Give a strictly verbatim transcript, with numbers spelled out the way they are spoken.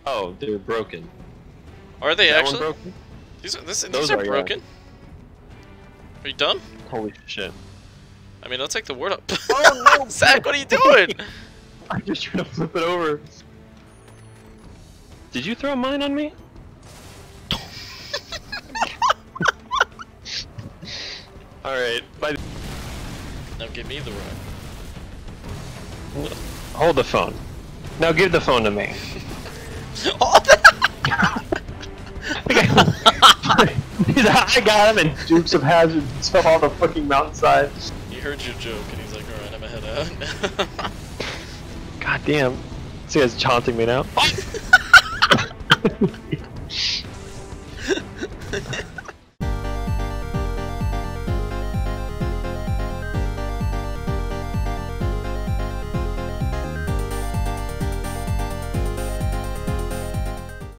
Oh, they're broken. Are they Is that actually? one broken? These are this, Those these are are, yeah. broken. Are you done? Holy shit. I mean, I'll take the word up. Oh no! Zach, what are you doing? I'm just trying to flip it over. Did you throw mine on me? Alright, bye. Now give me the rock. Hold the phone. Now give the phone to me. Oh, I got him in Dukes of Hazzard stuff on the fucking mountainside. he heard your joke and he's like, alright, I'm gonna head out. God damn. This guy's taunting me now.